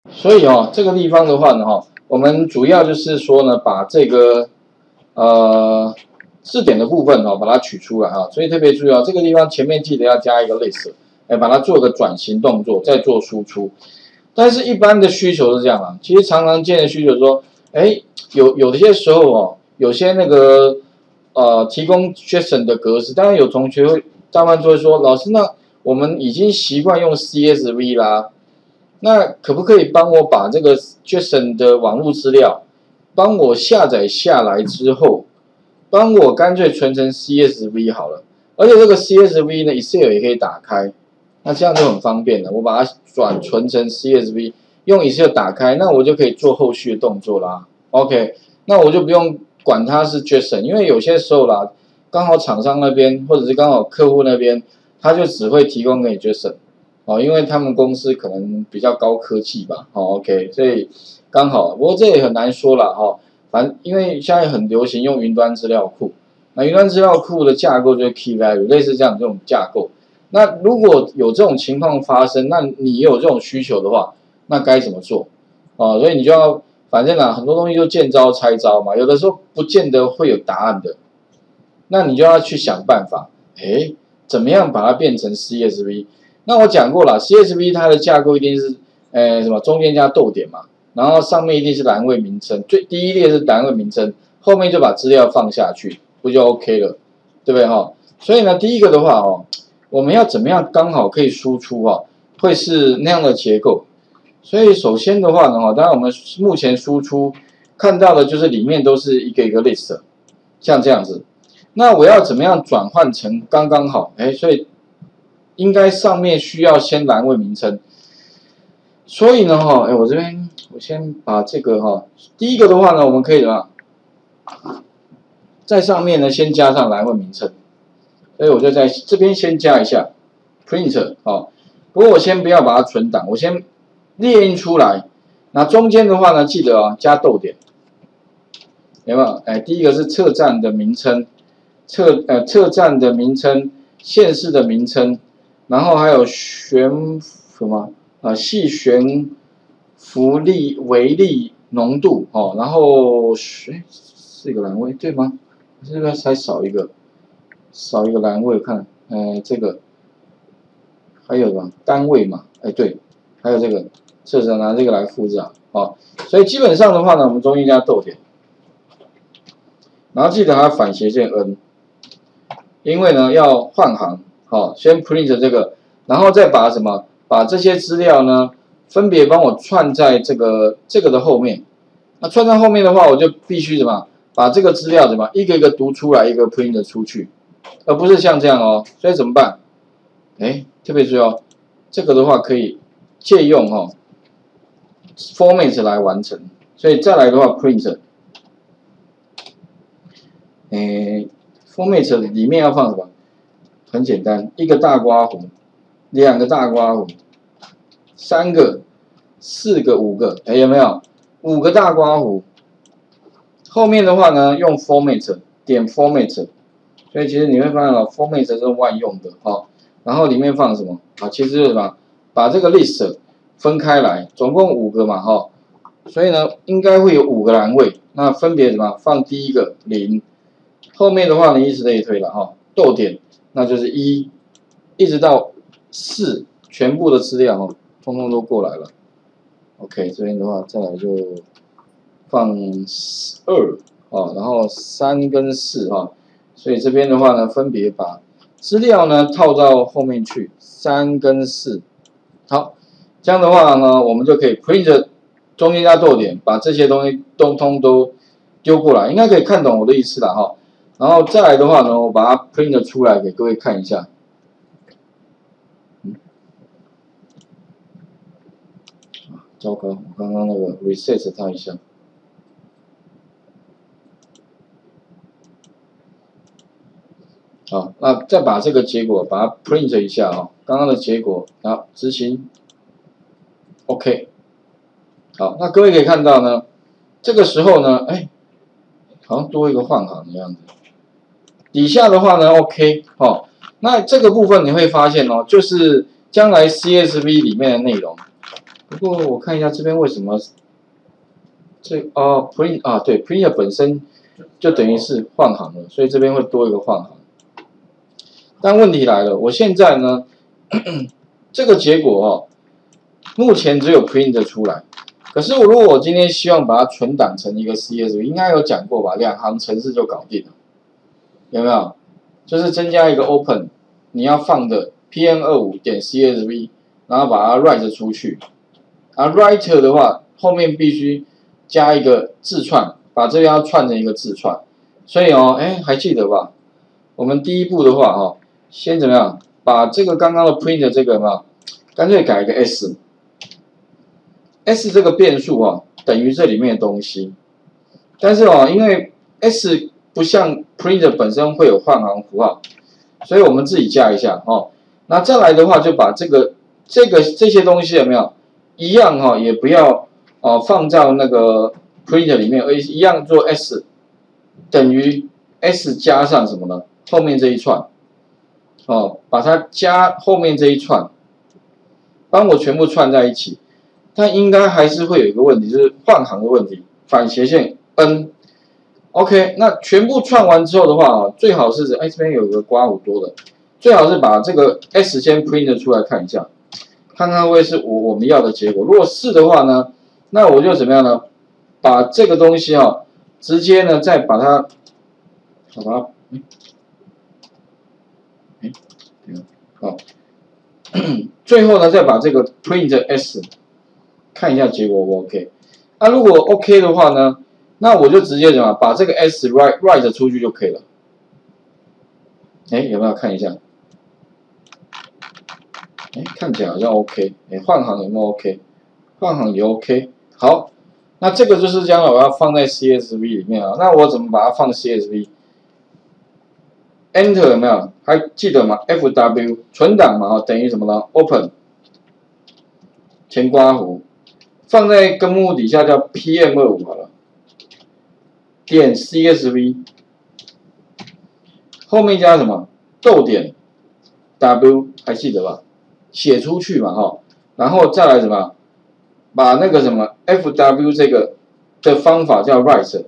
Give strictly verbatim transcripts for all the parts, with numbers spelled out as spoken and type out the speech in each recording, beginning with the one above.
所以哦，这个地方的话呢，哈，我们主要就是说呢，把这个呃字典的部分哦，把它取出来哈。所以特别注意哦，这个地方前面记得要加一个 list， 哎，把它做个转型动作，再做输出。但是，一般的需求是这样啊，其实常常见的需求说，哎，有有些时候哦，有些那个呃提供 JSON 的格式，当然有同学会大半就会说，老师，那我们已经习惯用 C S V 啦。那可不可以帮我把这个 JSON 的网络资料，帮我下载下来之后，帮我干脆存成 C S V 好了。而且这个 C S V 呢 ，Excel 也可以打开，那这样就很方便了。我把它转存成 C S V， 用 Excel 打开，那我就可以做后续的动作啦。OK， 那我就不用管它是 JSON， 因为有些时候啦，刚好厂商那边或者是刚好客户那边，他就只会提供给你 JSON。哦，因为他们公司可能比较高科技吧，哦 ，OK， 所以刚好，不过这也很难说了哈。反正因为现在很流行用云端资料库，那云端资料库的架构就是 Key Value， 类似这样这种架构。那如果有这种情况发生，那你有这种需求的话，那该怎么做？哦，所以你就要，反正啊，很多东西就见招拆招嘛，有的时候不见得会有答案的，那你就要去想办法，哎，怎么样把它变成 C S V？那我讲过了 ，C S V 它的架构一定是，呃，什么中间加逗点嘛，然后上面一定是栏位名称，最第一列是栏位名称，后面就把资料放下去，不就 OK 了，对不对哈？所以呢，第一个的话哦，我们要怎么样刚好可以输出哈，会是那样的结构。所以首先的话呢，哈，当然我们目前输出看到的就是里面都是一个一个 list， 像这样子。那我要怎么样转换成刚刚好？哎，所以。应该上面需要先栏位名称，所以呢，哈，哎，我这边我先把这个哈，第一个的话呢，我们可以怎么样，在上面呢先加上栏位名称，所以我就在这边先加一下 print 好，不过我先不要把它存档，我先列印出来，那中间的话呢，记得啊加逗点，有没有？哎，第一个是车站的名称，车呃车站的名称，县市的名称。然后还有悬什么啊？细悬浮力微粒浓度哦，然后哎四个栏位对吗？是不是才少一个？少一个栏位看，呃这个还有什么单位嘛？哎对，还有这个，这是拿这个来复制啊，哦，所以基本上的话呢，我们中间加逗点，然后记得还要反斜线 n， 因为呢要换行。好，先 print 这个，然后再把什么？把这些资料呢，分别帮我串在这个这个的后面。那串在后面的话，我就必须什么？把这个资料怎么一个一个读出来，一个 print 出去，而不是像这样哦。所以怎么办？哎，特别注意哦，这个的话可以借用哦 format 来完成。所以再来的话 print， 哎 format 里面要放什么？很简单，一个大刮胡，两个大刮胡，三个、四个、五个，哎，有没有？五个大刮胡。后面的话呢，用 format 点 format， 所以其实你会发现了 ，format 是万用的哈。然后里面放什么？啊，其实就是什么？把这个 list 分开来，总共五个嘛哈。所以呢，应该会有五个栏位，那分别什么？放第一个零，后面的话呢，以此类推了哈，逗点。那就是一，一直到四，全部的资料哦，通通都过来了。OK， 这边的话，再来就放二哦，然后三跟四哈，所以这边的话呢，分别把资料呢套到后面去，三跟四。好，这样的话呢，我们就可以 print 中间加逗点，把这些东西通通都丢过来，应该可以看懂我的意思了哈。然后再来的话呢，我把它 print 出来给各位看一下。嗯，啊，糟糕，我刚刚那个 reset 它一下。好，那再把这个结果把它 print 一下啊，刚刚的结果，然后执行 ，OK。好，那各位可以看到呢，这个时候呢，哎，好像多一个换行的样子。底下的话呢 ，OK， 哦，那这个部分你会发现哦，就是将来 C S V 里面的内容， 不过我看一下这边为什么这哦 print 啊对 print 本身就等于是换行了，所以这边会多一个换行。但问题来了，我现在呢这个结果哦，目前只有 print 出来。可是我如果我今天希望把它存档成一个 C S V， 应该有讲过吧？两行程式就搞定了，有没有？就是增加一个 open， 你要放的 P M 二十五 点 C S V， 然后把它 write 出去。而 writer 的话，后面必须加一个字串，把这个要串成一个字串。所以哦，哎，还记得吧？我们第一步的话哦，先怎么样？把这个刚刚的 print 这个嘛，干脆改一个 s。S 这个变数啊，等于这里面的东西，但是哦，因为 S 不像 print 本身会有换行符号，所以我们自己加一下哦。那再来的话，就把这个这个这些东西有没有一样哈、哦，也不要哦放到那个 print 里面，而一样做 S 等于 S 加上什么呢？后面这一串哦，把它加后面这一串，帮我全部串在一起。但应该还是会有一个问题，就是换行的问题，反斜线 n。OK， 那全部串完之后的话啊，最好是哎这边有个刮胡多的，最好是把这个 s 先 print 出来看一下，看看会不会是我我们要的结果。如果是的话呢，那我就怎么样呢？把这个东西啊，直接呢再把它，好吧，哎，好，最后呢再把这个 print s。看一下结果 O OK， 那、啊、如果 OK 的话呢，那我就直接怎么把这个 S write write 出去就可以了。哎，有没有看一下？哎，看起来好像 OK。哎，换行有没有 OK？ 换行也 OK。好，那这个就是将来我要放在 C S V 里面啊。那我怎么把它放 C S V？Enter 有没有？还记得吗 ？F W 存档嘛，等于什么呢 ？Open 前刮弧。放在根目底下叫 P M 二十五 好了，点 C S V， 后面加什么？逗点 W 还记得吧？写出去嘛哈，然后再来什么？把那个什么 F W 这个的方法叫 write，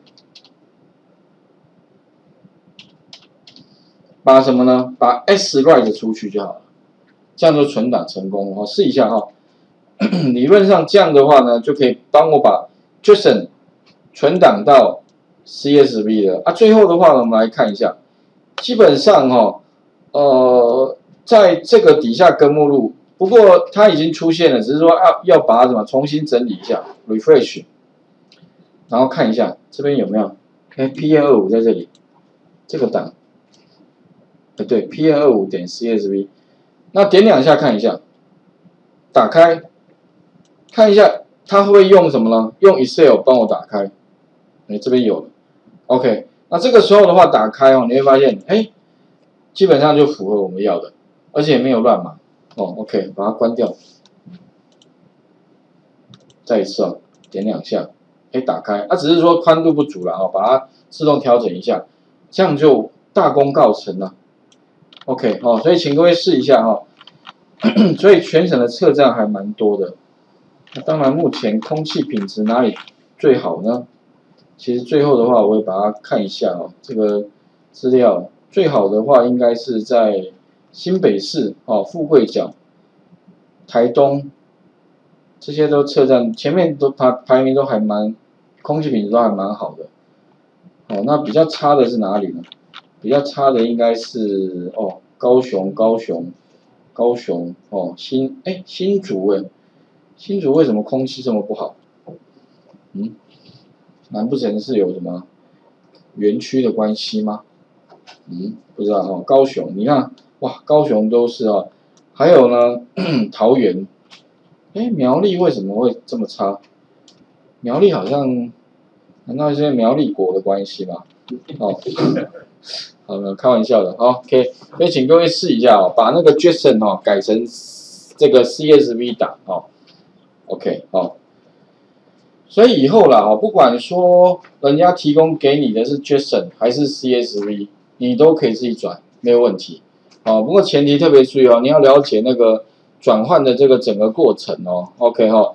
把什么呢？把 S write 出去就好了，这样就存档成功了。试一下哈。理论上这样的话呢，就可以帮我把 JSON 存档到 C S V 了啊。最后的话呢，我们来看一下，基本上哈、哦，呃，在这个底下根目录，不过它已经出现了，只是说要要把它怎么重新整理一下 ，refresh， 然后看一下这边有没有，哎 ，P M 二十五 在这里，这个档，哎对 ，P M 二十五 点 C S V， 那点两下看一下，打开。看一下它会不会用什么呢？用 Excel 帮我打开，哎，这边有了 ，OK。那这个时候的话，打开哦，你会发现，哎，基本上就符合我们要的，而且没有乱码，哦 ，OK， 把它关掉。再一次哦，点两下，哎，打开。它、啊、只是说宽度不足了哦，把它自动调整一下，这样就大功告成了。OK， 哦，所以请各位试一下哈、哦。所以全省的测站还蛮多的。那当然，目前空气品质哪里最好呢？其实最后的话，我会把它看一下哦，这个资料最好的话应该是在新北市哦、富贵角、台东这些都测站，前面都排排名都还蛮，空气品质都还蛮好的。哦，那比较差的是哪里呢？比较差的应该是哦，高雄、高雄、高雄哦，新哎新竹哎。新竹为什么空气这么不好？嗯，难不成是有什么园区的关系吗？嗯，不知道哦。高雄，你看，哇，高雄都是啊，还有呢，桃园，哎，苗栗为什么会这么差？苗栗好像，难道是因为苗栗国的关系吗？哦，好了，开玩笑的，好 ，OK， 所以请各位试一下哦，把那个 JSON 哦改成这个 C S V 档哦。OK， 好，所以以后啦，哦，不管说人家提供给你的是 JSON 还是 C S V， 你都可以自己转，没有问题。哦，不过前提特别注意哦，你要了解那个转换的这个整个过程哦。OK 哈，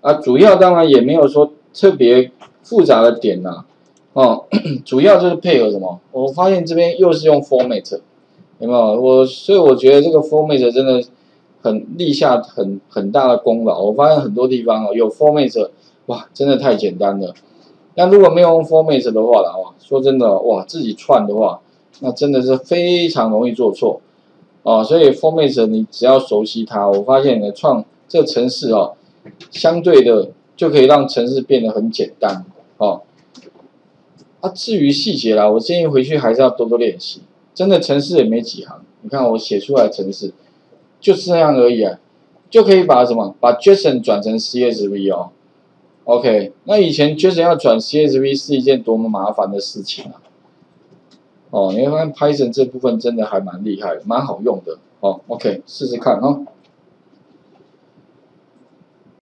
啊，主要当然也没有说特别复杂的点呐、啊，哦，主要就是配合什么？我发现这边又是用 format， 有没有？我所以我觉得这个 format 真的很立下很很大的功劳。我发现很多地方哦有 format， 哇，真的太简单了。那如果没有用 format 的话啦，哇，说真的，哇，自己串的话，那真的是非常容易做错。哦，所以 format 你只要熟悉它，我发现你的创这个程式哦，相对的就可以让程式变得很简单哦。啊，至于细节啦，我建议回去还是要多多练习。真的程式也没几行，你看我写出来的程式就是这样而已啊，就可以把什么把 JSON 转成 C S V 哦。OK， 那以前 JSON 要转 C S V 是一件多么麻烦的事情啊！哦，你会发现 Python 这部分真的还蛮厉害的，蛮好用的。哦 ，OK， 试试看哈、哦。